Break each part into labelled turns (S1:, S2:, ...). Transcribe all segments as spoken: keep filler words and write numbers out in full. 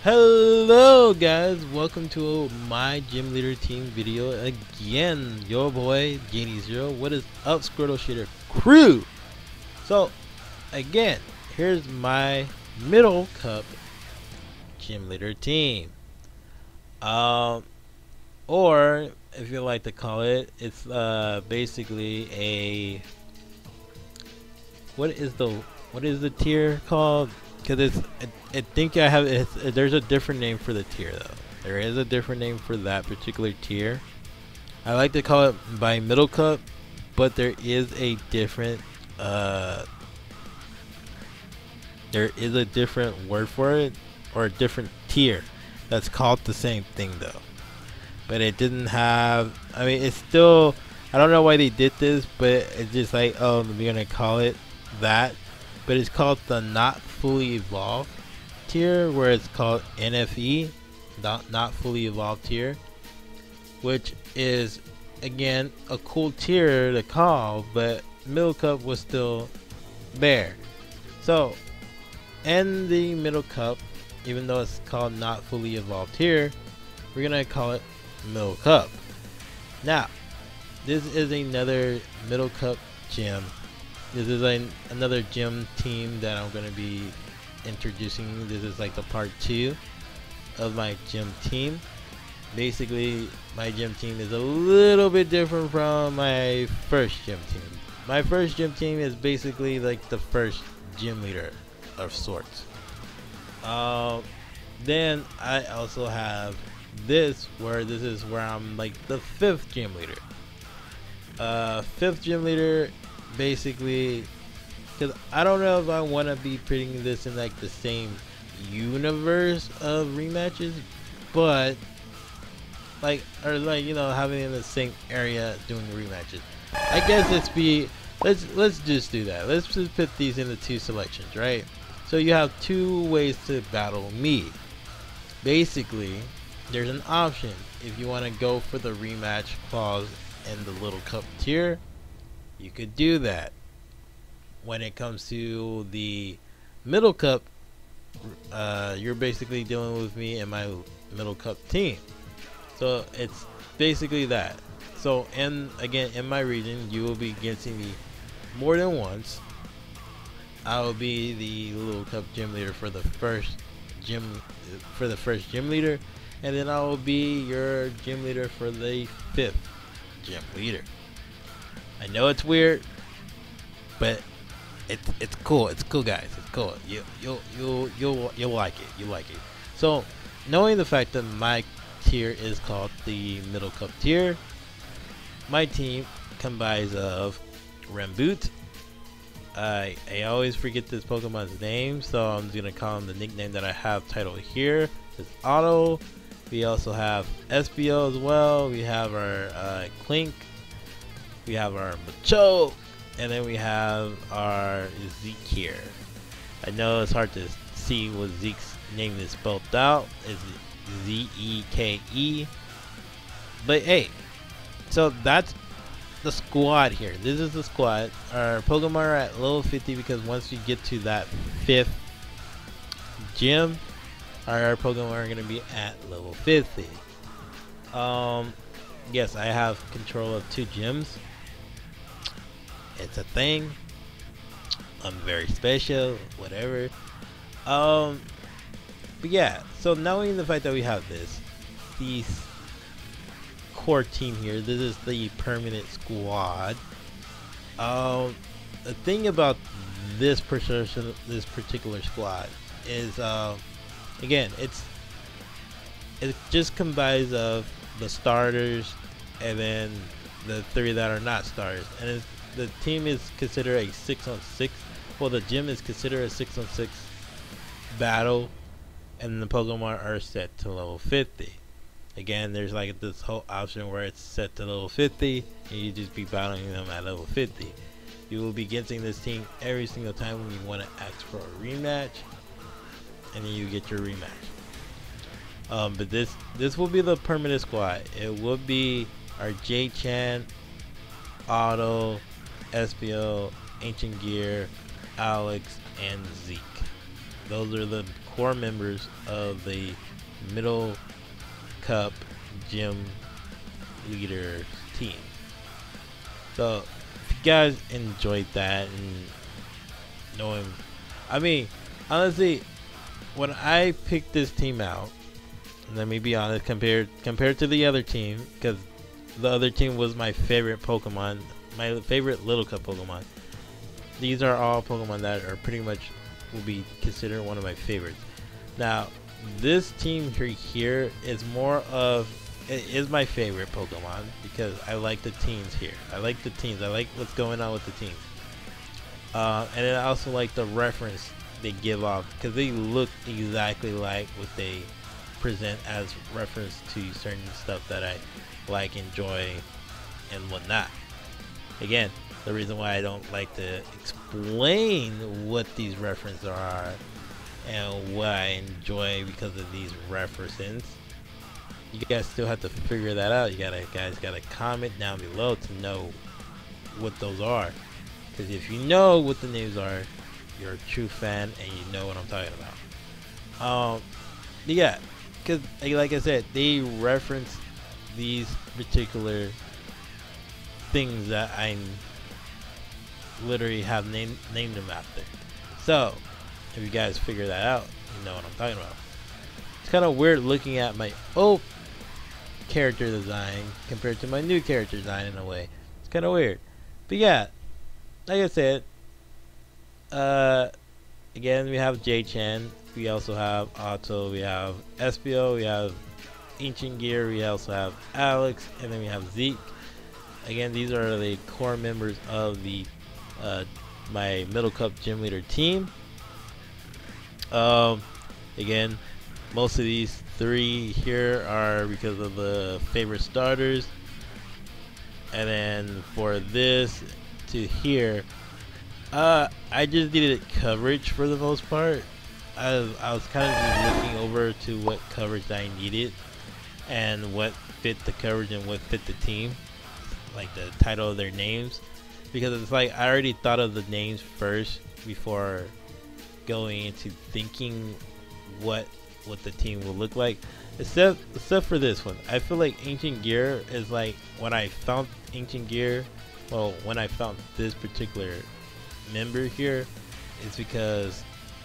S1: Hello guys, welcome to my gym leader team video again. Your boy TheJDzero. What is up, Squirtle Shader crew? So again, here's my middle cup gym leader team. Um or if you like to call it, it's uh basically a what is the what is the tier called? Because it's I, I think I have it's, there's a different name for the tier though. There is a different name for that particular tier. I like to call it by middle cup, but there is a different uh there is a different word for it, or a different tier that's called the same thing though. But it didn't have, I mean, it's still, I don't know why they did this, but it's just like, oh, we're gonna call it that. But it's called the not fully evolved tier, where it's called N F E, not, not fully evolved tier, which is again a cool tier to call, but middle cup was still there. So in the middle cup, even though it's called not fully evolved tier, we're gonna call it middle cup. Now this is another middle cup gym. This is a, another gym team that I'm going to be introducing. This is like the part two of my gym team. Basically, my gym team is a little bit different from my first gym team. My first gym team is basically like the first gym leader of sorts. Uh, then I also have this, where this is where I'm like the fifth gym leader. Uh, fifth gym leader. Basically, because I don't know if I want to be putting this in like the same universe of rematches, but like, or like, you know, having it in the same area doing rematches. I guess let's be let's let's just do that. Let's just put these into two selections, right? So you have two ways to battle me. Basically, there's an option if you want to go for the rematch clause in the little cup tier. You could do that. When it comes to the middle cup, uh, you're basically dealing with me and my middle cup team. So it's basically that. So, and again, in my region, you will be against me more than once. I will be the little cup gym leader for the first gym for the first gym leader, and then I will be your gym leader for the fifth gym leader. I know it's weird, but it's it's cool. It's cool, guys. It's cool. You you you you you'll like it. You like it. So, knowing the fact that my tier is called the middle cup tier, my team combines of Ramboot. I I always forget this Pokemon's name, so I'm just gonna call him the nickname that I have titled here. It's Otto. We also have S B O as well. We have our uh, Clink. We have our Macho, and then we have our Zeke here. I know it's hard to see what Zeke's name is spelled out. It's Z E K E. But hey, so that's the squad here. This is the squad. Our Pokemon are at level fifty because once we get to that fifth gym, our Pokemon are going to be at level fifty. Um, yes, I have control of two gyms. It's a thing. I'm very special, whatever. Um, but yeah, so knowing the fact that we have this, these core team here, this is the permanent squad. Um, the thing about this particular this particular squad is, uh, again, it's it just combines of the starters and then the three that are not starters, and it's, the team is considered a six on six. Well, the gym is considered a six on six battle, and the Pokemon are set to level fifty. Again, there's like this whole option where it's set to level fifty, and you just be battling them at level fifty. You will be getting this team every single time when you want to ask for a rematch, and then you get your rematch. Um, but this this will be the permanent squad. It will be our J-Chan, Otto, S B O, Ancient Gear, Alex, and Zeke. Those are the core members of the Middle Cup Gym Leader team. So if you guys enjoyed that and knowing, I mean, honestly, when I picked this team out, let me be honest, compared compared to the other team, because the other team was my favorite Pokemon, my favorite Little Cup Pokemon. These are all Pokemon that are pretty much will be considered one of my favorites. Now, this team here is more of, it is my favorite Pokemon because I like the teams here. I like the teams. I like what's going on with the teams. Uh, and then I also like the reference they give off because they look exactly like what they present as reference to certain stuff that I like, enjoy, and whatnot. Again, the reason why I don't like to explain what these references are and what I enjoy because of these references, you guys still have to figure that out. You gotta guys gotta comment down below to know what those are, because if you know what the names are, you're a true fan and you know what I'm talking about. Um, yeah, because like I said, they reference these particular things that I literally have named named them after. So if you guys figure that out, you know what I'm talking about. It's kind of weird looking at my old character design compared to my new character design in a way. It's kind of weird, but yeah, like I said, uh, again, we have J-Chan, we also have Otto, we have Espio, we have Ancient Gear, we also have Alex, and then we have Zeke. Again, these are the core members of the uh, my Middle Cup Gym Leader team. Um, again, most of these three here are because of the favorite starters, and then for this to here, uh, I just needed coverage for the most part. I was, I was kind of just looking over to what coverage I needed and what fit the coverage and what fit the team, like the title of their names, because it's like I already thought of the names first before going into thinking what what the team will look like, except except for this one. I feel like Ancient Gear is like, when I found Ancient Gear, well, when I found this particular member here, it's because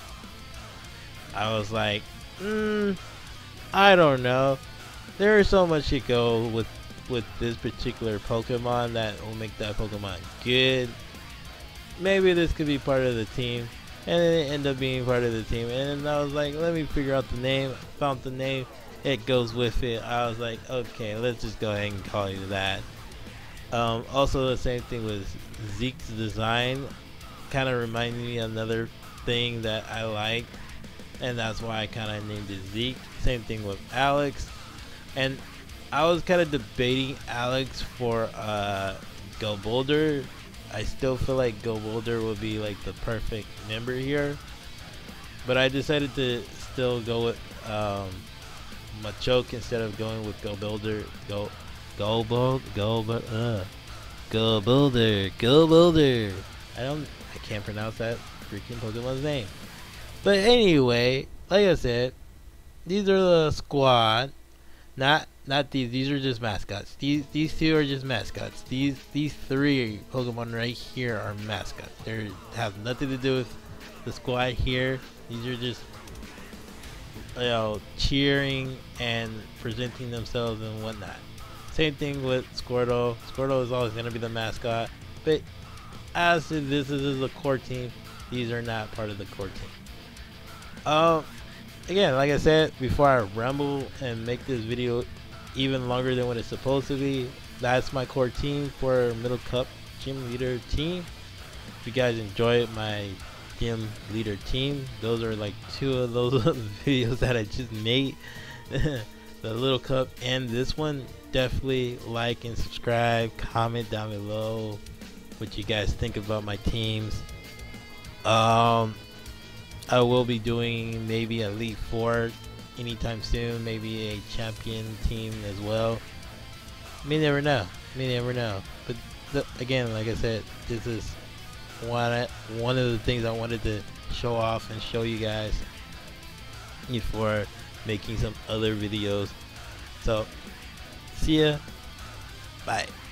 S1: I was like, mm, I don't know, there's so much to go with with this particular Pokemon that will make that Pokemon good. Maybe this could be part of the team, and then it ended up being part of the team. And then I was like, let me figure out the name. Found the name, it goes with it. I was like, okay, let's just go ahead and call you that. Um, also, the same thing with Zeke's design, kind of reminded me of another thing that I like, and that's why I kind of named it Zeke. Same thing with Alex, and I was kind of debating Alex for uh, Go Boulder. I still feel like Go Boulder would be like the perfect member here, but I decided to still go with um, Machoke instead of going with Go Boulder. Go, Go Boulder, Go, uh, Go Boulder, Go Boulder. I don't, I can't pronounce that freaking Pokemon's name. But anyway, like I said, these are the squad. Not not these. These are just mascots. These these two are just mascots. These these three Pokemon right here are mascots. They have nothing to do with the squad here. These are just, you know, cheering and presenting themselves and whatnot. Same thing with Squirtle. Squirtle is always gonna be the mascot. But as to this, this is a core team. These are not part of the core team. Um. Again, like I said, before I ramble and make this video even longer than what it's supposed to be, that's my core team for Middle Cup Gym Leader team. If you guys enjoyed my Gym Leader team, those are like two of those videos that I just made. The Little Cup and this one. Definitely like and subscribe, comment down below what you guys think about my teams. Um... I will be doing maybe a Elite Four anytime soon, maybe a champion team as well. Me never know. Me never know. But th again, like I said, this is one one of the things I wanted to show off and show you guys. before making some other videos. So see ya, bye.